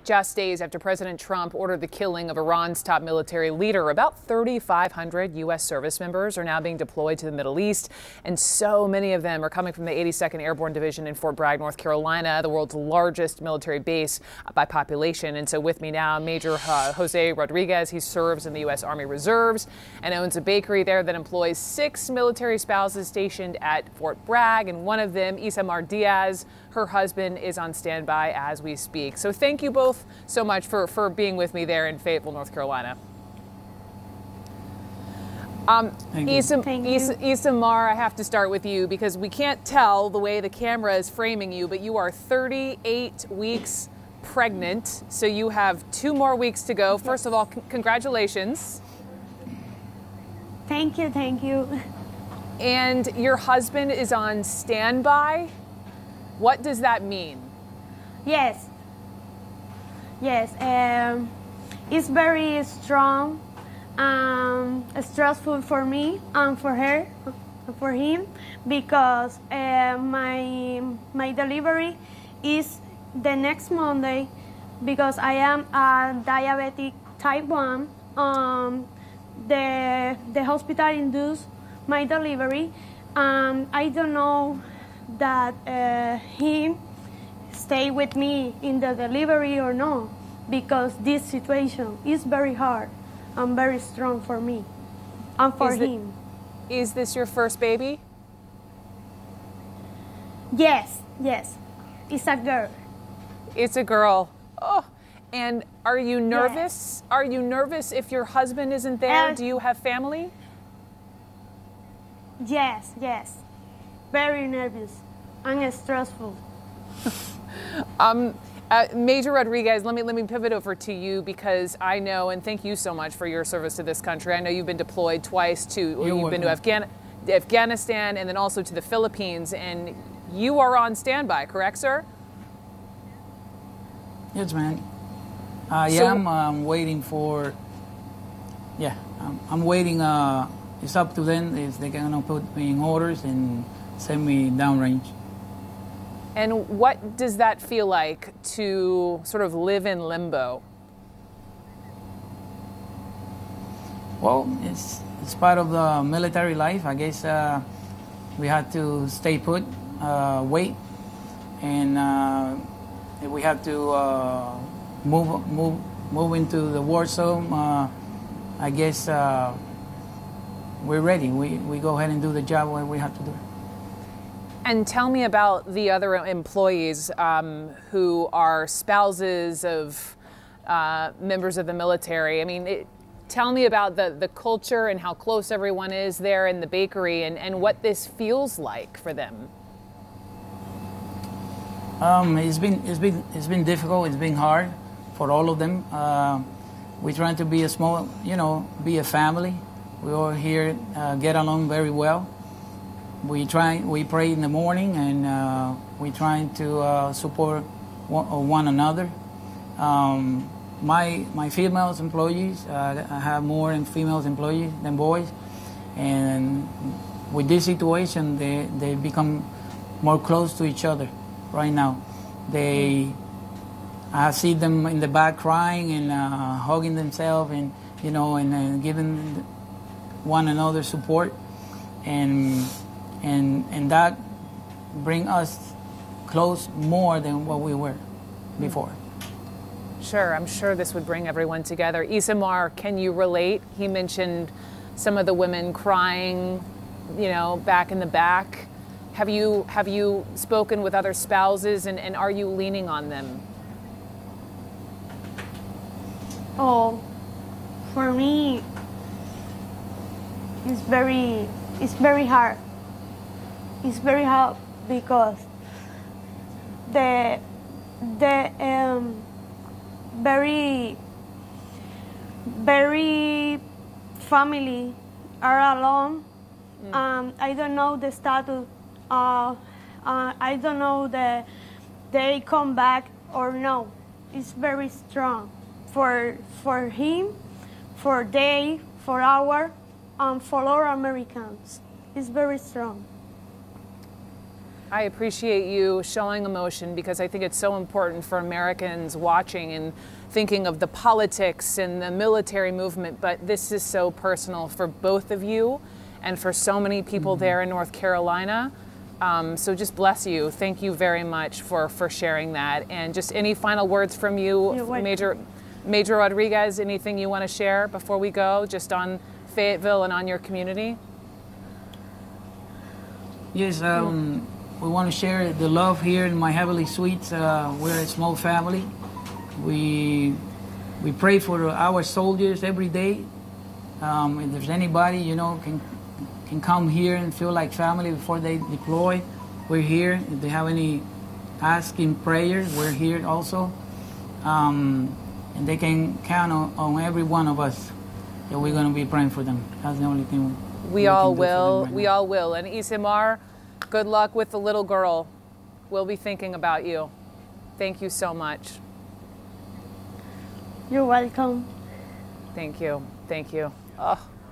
just days after President Trump ordered the killing of Iran's top military leader. About 3,500 U.S. service members are now being deployed to the Middle East, and so many of them are coming from the 82nd Airborne Division in Fort Bragg, North Carolina, the world's largest military base by population. And so with me now, Major Jose Rodriguez. He serves in the U.S. Army Reserves and owns a bakery there that employs 6 military spouses stationed at Fort Bragg, and one of them, Isamar Diaz, her husband, is on standby as we speak. So thank you both so much for being with me there in Fayetteville, North Carolina. Isamar, I have to start with you because we can't tell the way the camera is framing you, but you are 38 weeks pregnant, so you have 2 more weeks to go. First of all, congratulations. Thank you, thank you. And your husband is on standby. What does that mean? Yes. It's very strong, stressful for me and for her, for him, because my delivery is the next Monday, because I am a diabetic type 1. The hospital induced my delivery, and I don't know that he stay with me in the delivery or no, because this situation is very hard and very strong for me and for him. Is this your first baby? Yes, it's a girl. It's a girl. Oh, and are you nervous? Yes. Are you nervous if your husband isn't there? Do you have family? Yes. Very nervous and stressful. Major Rodriguez, let me pivot over to you, because I know, and thank you so much for your service to this country. I know you've been deployed twice you've been to Afghanistan and then also to the Philippines, and you are on standby, correct, sir? Yes, ma'am. I'm waiting for. I'm waiting. It's up to them if they're gonna put me in orders and send me downrange. And what does that feel like to sort of live in limbo? Well, it's part of the military life. I guess we had to stay put, wait, and we had to move into the war zone. I guess we're ready. We go ahead and do the job what we have to do. And tell me about the other employees who are spouses of members of the military. I mean, tell me about the culture and how close everyone is there in the bakery, and what this feels like for them. It's been difficult. It's been hard for all of them. We're trying to be a small, be a family. We all here get along very well. We pray in the morning, and we're trying to support one another. My female employees, I have more female employees than boys, and with this situation, they become more close to each other right now. I see them in the back crying and hugging themselves, and and giving one another support, and that bring us close more than what we were before. Sure, I'm sure this would bring everyone together. Isamar, can you relate? He mentioned some of the women crying, back in the back. Have you spoken with other spouses, and are you leaning on them? Oh, for me, it's very hard. It's very hard because the very family are alone. I don't know the status. I don't know that they come back or no. It's very strong for him, for they, for our, and for all Americans. It's very strong. I appreciate you showing emotion because I think it's so important for Americans watching and thinking of the politics and the military movement, but this is so personal for both of you and for so many people there in North Carolina. So just bless you. Thank you very much for sharing that. And just any final words from you, Major Rodriguez, anything you want to share before we go, just on Fayetteville and on your community? Yes, we want to share the love here in my Heavenly Suites. We're a small family. We pray for our soldiers every day. If there's anybody, you know, can come here and feel like family before they deploy, we're here. If they have any asking prayers, we're here also. And they can count on every one of us that we're going to be praying for them. That's the only thing we all will. We all will. And Isamar, good luck with the little girl. We'll be thinking about you. Thank you so much. You're welcome. Thank you. Thank you. Oh.